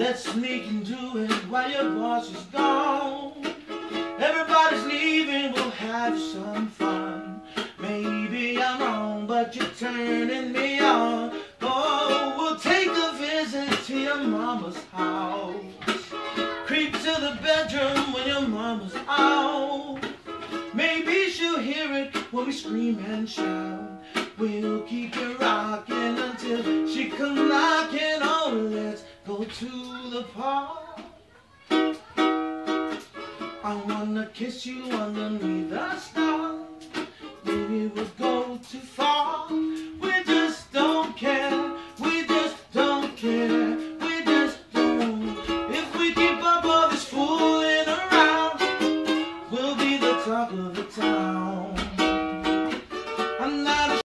Let's sneak and do it while your boss is gone. Everybody's leaving, we'll have some fun. Maybe I'm wrong, but you're turning me on. Oh, we'll take a visit to your mama's house. Creep to the bedroom when your mama's out. Maybe she'll hear it when we scream and shout. We'll keep it rocking until she comes knocking. Oh, let's go to the park. I wanna kiss you underneath the stars. Maybe we'll go too far.